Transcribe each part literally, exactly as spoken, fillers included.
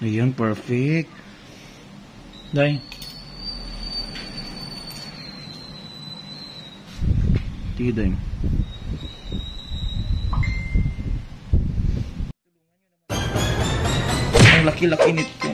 Ayan, perfect. Day. Sige, Day. Ang laki-laki nito.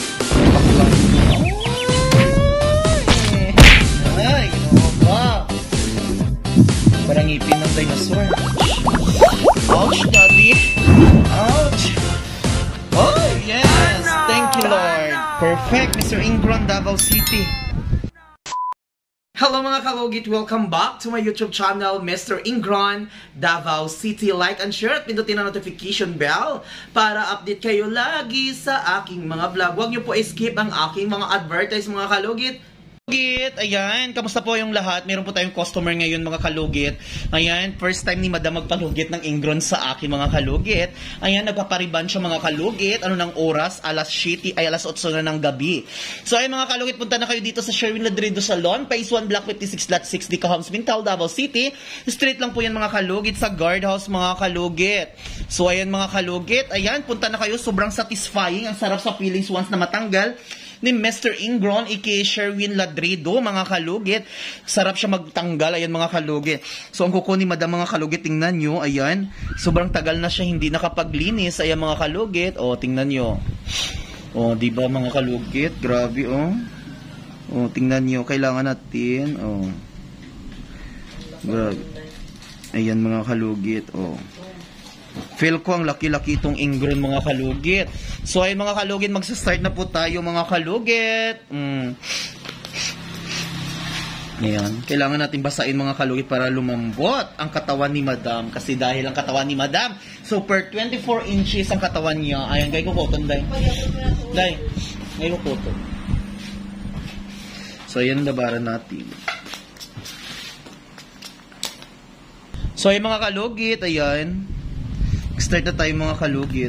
Ay, ginawa ba? Parang ngipin ng dinosaur. Ouch, Daddy. Ouch. Oh, yes. Thank you, Lord. Perfect, Mister Ingron, Davao City. Hello mga kalugit! Welcome back to my YouTube channel, Mister Ingron, Davao City. Like and share at pindutin ang notification bell para update kayo lagi sa aking mga vlog. Huwag niyo po skip ang aking mga advertise mga kalugit. Kalugit, ayan, kamusta po yung lahat? Meron po tayong customer ngayon mga kalugit. Ayan, first time ni Madam magpalugit ng Ingron sa akin mga kalugit. Ayan, nagpapariban siya mga kalugit. Ano ng oras? Alas siyete, ay alas otso na ng gabi. So ayan mga kalugit, punta na kayo dito sa Sherwin Ladrido Salon, Phase one, Block fifty-six, Lot six, Dicahoms, Mintal, Davao City. Straight lang po yan mga kalugit sa guardhouse mga kalugit. So ayan mga kalugit, ayan, punta na kayo. Sobrang satisfying. Ang sarap sa feelings once na matanggal ni Mister Ingron, aka Sherwin Ladrido, mga kalugit. Sarap siya magtanggal, ayan mga kalugit. So, ang kuko ni Madam mga kalugit, tingnan nyo, ayan. Sobrang tagal na siya hindi nakapaglinis, ayan mga kalugit. O, tingnan nyo. O, diba mga kalugit? Grabe, o. O, tingnan nyo, kailangan natin, o. Grabe. Ayan mga kalugit, o. Feel ko ang laki-laki itong Ingron mga kalugit. So ay mga kalugit, magsa-start na po tayo mga kalugit. Mm. Ayan. Kailangan natin basahin mga kalugit para lumambot ang katawan ni Madam. Kasi dahil ang katawan ni Madam, so per twenty-four inches ang katawan niya. Ayan, gay ko koton, day. Day, gay ko koton. So ayan, labaran natin. So ay mga kalugit, ayan. Start na tayo mga kalugit.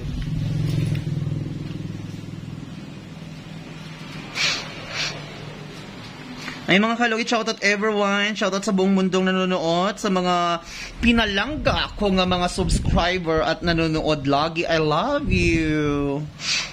Ay mga kalugit, shoutout everyone. Shoutout sa buong mundong nanonood. Sa mga pinalangga ko nga mga subscriber at nanonood lagi. I love you.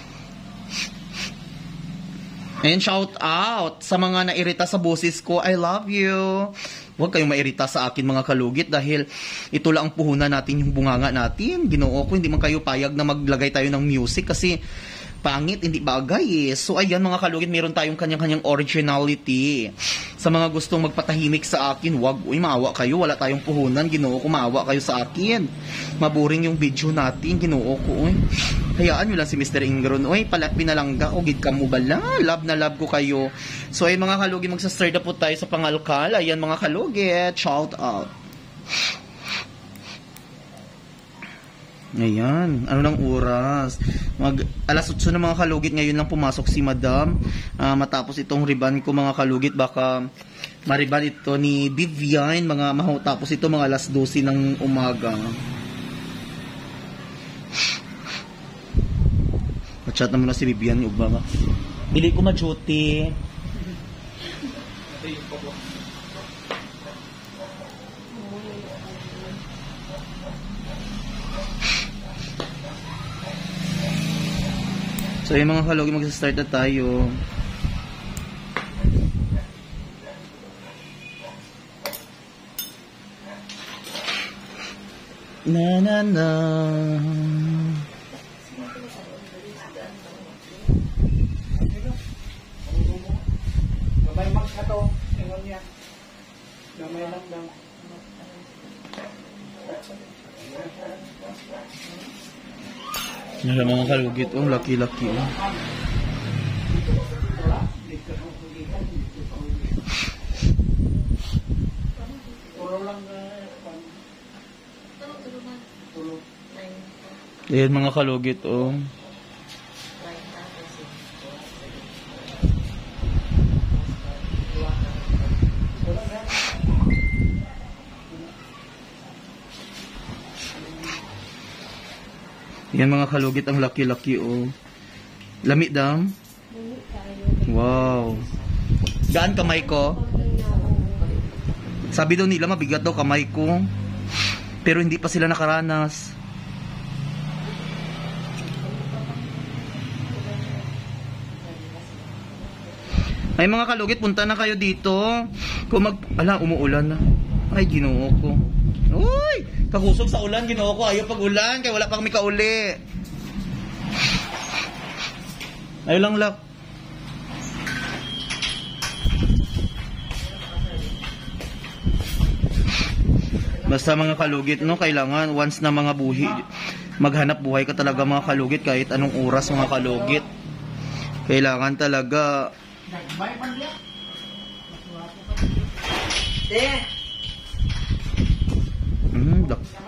And shout out sa mga nairita sa boses ko. I love you. Huwag kayong mairita sa akin mga kalugit dahil ito lang ang puhunan natin, yung bunganga natin. Ginoo ko, hindi man kayo payag na maglagay tayo ng music kasi pangit, hindi bagay eh. So ayan mga kalugit, meron tayong kanyang-kanyang originality. Sa mga gustong magpatahimik sa akin, wag, uy, maawa kayo, wala tayong puhunan. Ginoo ko, maawa kayo sa akin. Maboring yung video natin, ginoo ko, uy. Hayaan nyo lang si Mister Ingron, uy, pala, pinalangga, o gid ka mo bala, love na love ko kayo. So ay mga kalugit, magsa-start na po tayo sa pangalkal. Ayan mga kalugit, shout out. Ayan, ano ng oras? Mag, alas otso na mga kalugit, ngayon lang pumasok si Madam. Uh, matapos itong riban ko mga kalugit, baka mariban ito ni Vivian, mga maho, tapos ito mga alas dose ng umaga. Chat na muna si Vivian, uba ba? Bili ko ma-duty. So yung mga kalugit, magsa-start na tayo. Na na na. Gabay mag ka to, ingon niya. Gamay lang daw. Yan mga kalugit, oh, laki-laki, oh. Ayan mga kalugit, oh. Yan mga kalugit, ang laki-laki, oh. Lami dam? Wow. Gaan kamay ko? Sabi daw nila mabigat daw kamay ko. Pero hindi pa sila nakaranas. Ay mga kalugit, punta na kayo dito. Kung mag... Ala, umuulan na. Ay, ginoo ko. Uy! Kakusog sa ulan, ginoo ko. Ayaw pag ulan, kaya wala pa kami kauli. Ayaw lang lak. Basta mga kalugit, no, kailangan once na mga buhi, maghanap buhay ka talaga mga kalugit kahit anong oras mga kalugit. Kailangan talaga. Hmm,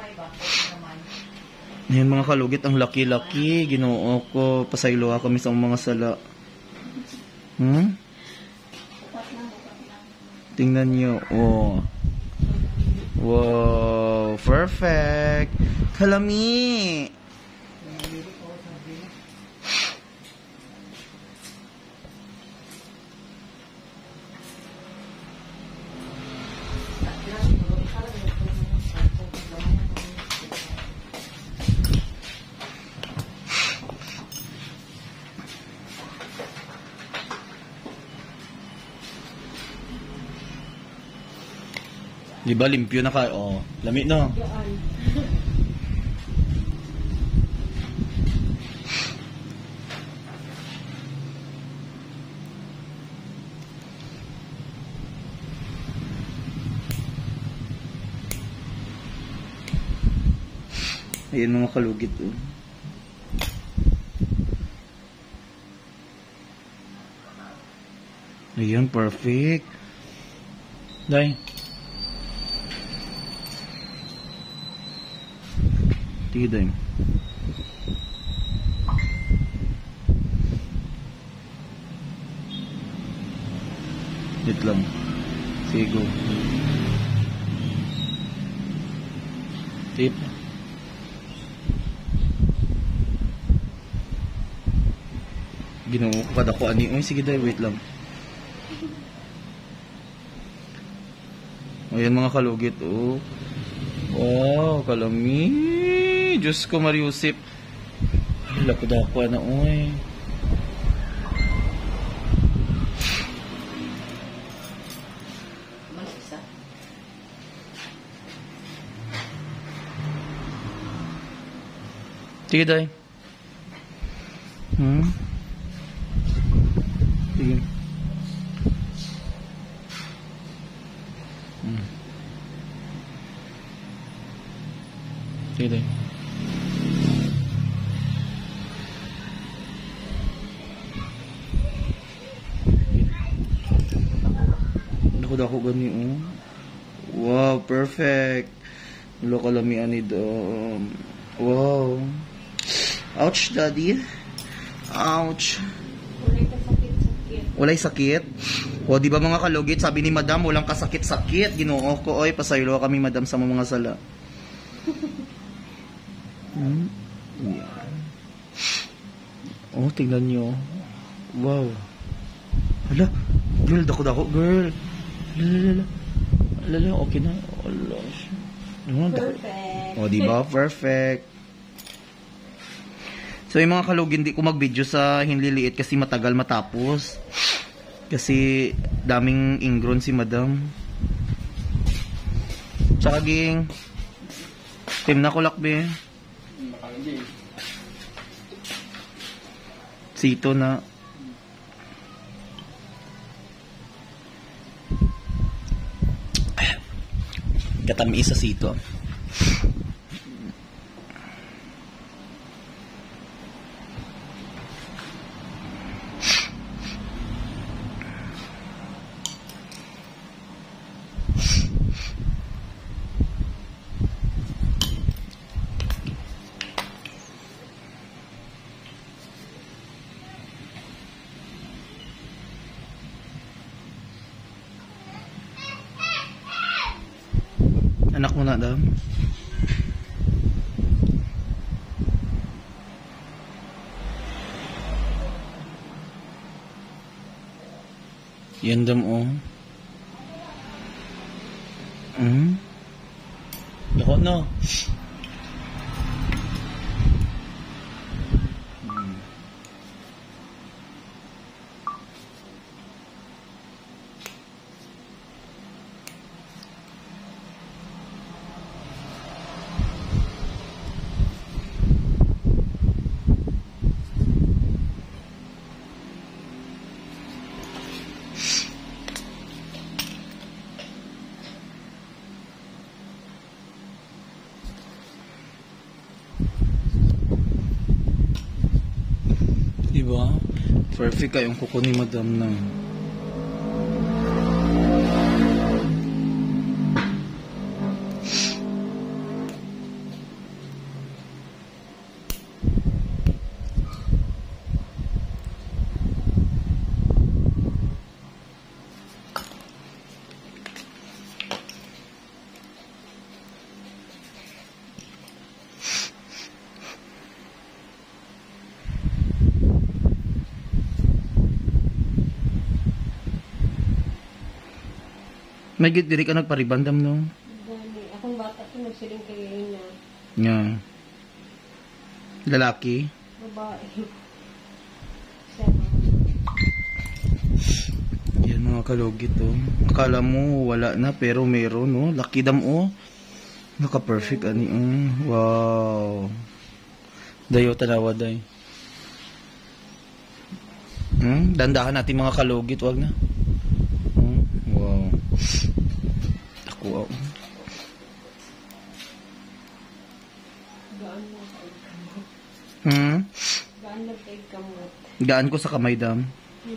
Ayan mga kalugit, ang laki-laki. Ginoo ko, pasaylo kami sa mga sala. Hmm? Tingnan nyo, oh. Wow, perfect. Kalami. Di ba limpyo na ka? Oh, lamig no. Ayan mga kalugit oh. Ayan, perfect. Dai. Sige din. Dit lang. Sige go. Tip. Ginoo ko kada ko ani. Uy, sige day, wait lang. Ayan mga kalugit oh. Wow, kalami. Diyos ko, Mariusip. Ay, lako-dako na, oy. Sige, day. Hmm? Sige. Hmm. Sige, day. Dako gani oh. Wow, perfect. Wala ka lamian ni dom. Wow. Ouch, daddy. Ouch. Walay sakit. O, di ba mga kalugit, sabi ni madam, walang kasakit-sakit. Ginoo ko, oy, pasaylo kami madam sa mga sala. Hmm? Yeah. Oh, tingnan nyo. Wow. Hala, girl, dako-dako, girl. Lala, lala, okay na. Lala. Perfect. O, diba? Perfect. So, yung mga kalugin, hindi ko mag-video sa hinliliit kasi matagal matapos. Kasi, daming ingron si madam. Tsaka, ging. Team na kulakbe. Sito na. Katamis sa sito. Anak mo na daw. Yan dam oh. Hmm? Dako no. Hmm. di ba? Perfect kayong kuko ni Madam na. May gid diri ka nagparibandam no. Dami. Akong bata ko nagsiling kayo na. Nga. Lalaki. Babae. Yan mga kalugit oh. Akala mo wala na pero meron no. Lucky dam oh. Naka-perfect ani oh. Wow. Dayo tanawa day. Hmm, dandahan natin mga kalugit, wag na. Hmm, wow. Ako oh. Gaan mo sa kamot. Hmm? Gaan mo sa kamot. Gaan ko sa kamay dam.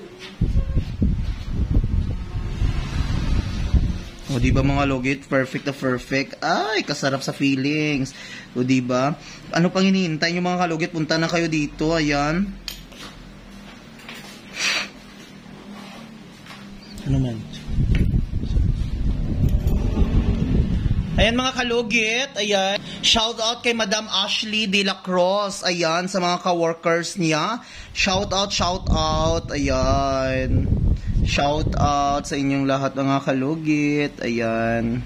O di ba mga lugit, perfect na perfect. Ay, kasarap sa feelings. O di ba? Ano pang hinihintay niyo mga kalugit? Punta na kayo dito, ayan. Ano man? Ayan mga kalugit, ayan. Shout out kay Madam Ashley De La Cruz, ayan, sa mga ka-workers niya. Shout out, shout out, ayan. Shout out sa inyong lahat mga kalugit, ayan.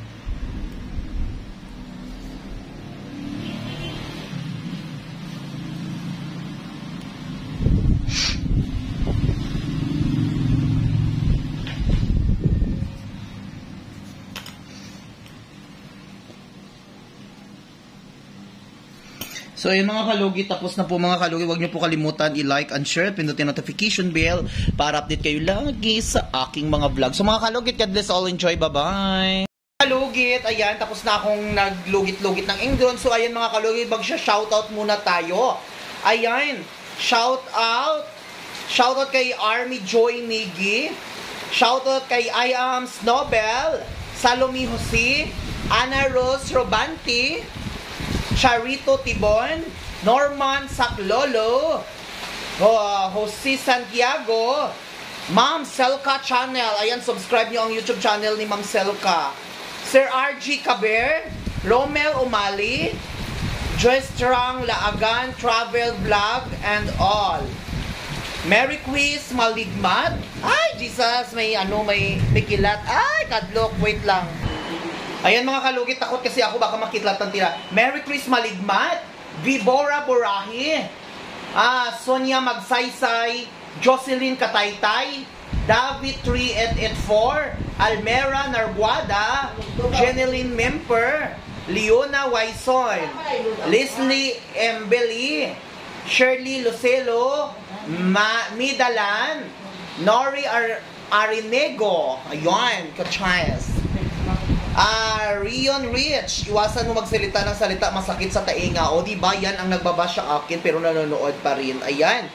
So ayun mga kalugit, tapos na po mga kalugit. Huwag niyo po kalimutan i-like and share, pindutin notification bell para update kayo lagi sa aking mga vlog. So mga kalugit, God bless all, enjoy, bye-bye. Kalugit, ayan, tapos na akong naglugit-lugit ng Ingron. So ayan mga kalugit, mag-shoutout muna tayo. Ayan, shoutout, shoutout kay Army Joy Nigi, shoutout kay I Am Snowbell, Salome Jose, Ana Rose Robanti, Charito Tibon, Norman Saclolo, uh, Jose Santiago, Ma'am Selka Channel. Ayan, subscribe nyo ang YouTube channel ni Ma'am Selka. Sir R G Caber, Romel Umali, Joyce Trang Laagan Travel Vlog and all. Merry Quiz Maligmat. Ay, Jesus, may ano, may pikilat. Ay, kadlok, wait lang. Ayan mga kalugit, takot kasi ako baka makitlatan tila. Merry Chris Maligmat, Vibora Borahi, ah, Sonia Magsaysay, Jocelyn Kataytay, David three eight eight four, Almera Narguada, Jeneline Memper, Leona Waison, Leslie Embeli, Shirley Lucelo, Ma Midalan, Nori Ar Arinego, ayun, kachayas. Ah, uh, Rion Rich, iwasan mo magsalita ng salita masakit sa tainga. O di ba yan ang nagbabash sa akin pero nanonood pa rin. Ayan.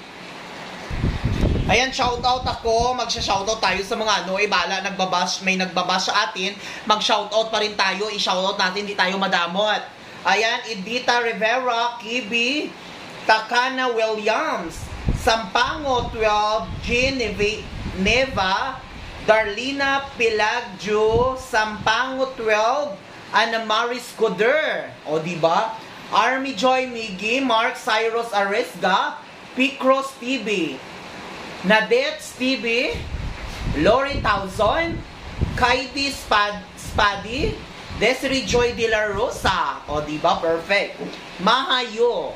Ayan, shoutout ako. Magsha-shoutout tayo sa mga ano, ibala nagbabash, may nagbabash sa atin. Mag-shoutout pa rin tayo. I-shoutout natin, di tayo madamot. Ayan, Edita Rivera, Kibi, Takana Williams, Sampango twelve, Genevieve Neva, Darlina Pilagjo, Sampango twelve, Ana Maris Coder, o diba? Army Joy Migi, Mark Cyrus Aresga, Picross T V, Nadette T V, Lori Tauson, Kaiti Spad Spadi, Desiree Joy De La Rosa, o diba? Perfect. Mahayo.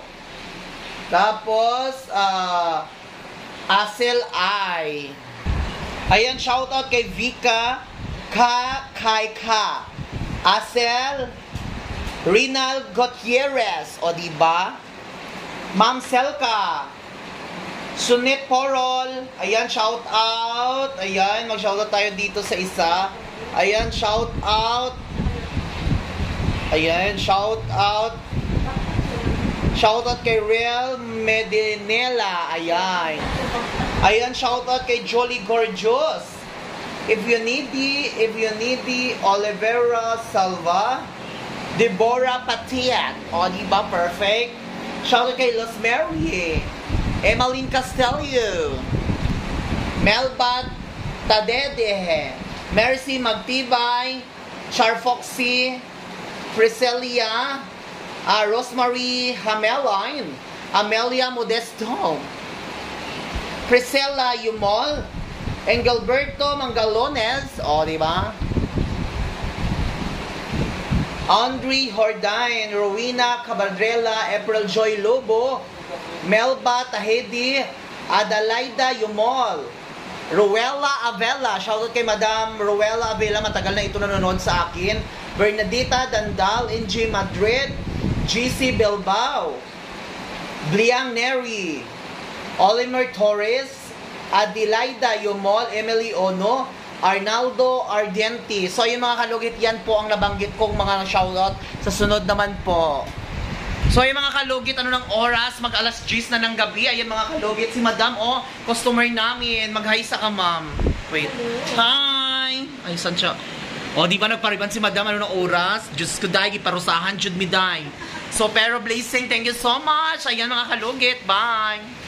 Tapos, uh, Asel I. Ayan, shoutout kay Vika Ka Kai Ka, Asel Rinal Gutierrez, o diba? Ma'am Selka, Sunit Porol, ayan, shoutout. Ayan, mag-shoutout tayo dito sa isa. Ayan, shoutout. Ayan, shoutout. Shoutout kay Real Medinela. Ayan. Ayan, shoutout kay Jolly Gorgeous. If you need the, if you need the Olivera Salva, Deborah Patiat. O, diba? Perfect. Shoutout kay Los Mary. Emmeline Castelio. Melbat Tadedehe. Mercy Magtibay. Charfoxy. Priscelia. Uh, Rosemary Hameline. Amelia Modesto. Priscilla Yumol. Engelberto Mangalones, o, di ba? Andre Hordain, Rowena Cabardrella, April Joy Lobo, Melba Tahedi, Adelaida Yumol, Ruela Avella, shoutout kay Madam Ruela Avella, matagal na ito nanonood sa akin. Bernadita Dandal, N J Madrid, G C Bilbao, Bliang Neri, Oliver Torres, Adelaida Yumol, Emily Ono, Arnaldo Ardiente. So yung mga kalugit, yan po ang nabanggit kong mga shoutout. Sa sunod naman po. So yung mga kalugit, ano ng oras? Mag alas diyes na ng gabi. Ayan mga kalugit, si Madam, oh, customer namin. Mag-hi sa ka, ma'am. Wait. Hi! Ay, saan siya? O, di ba nagpariban si Madam, ano ng oras? Diyos ko, dahi, parusahan, jud mi dahi. So, pero Blazing, thank you so much. Ayan mga kalugit, bye!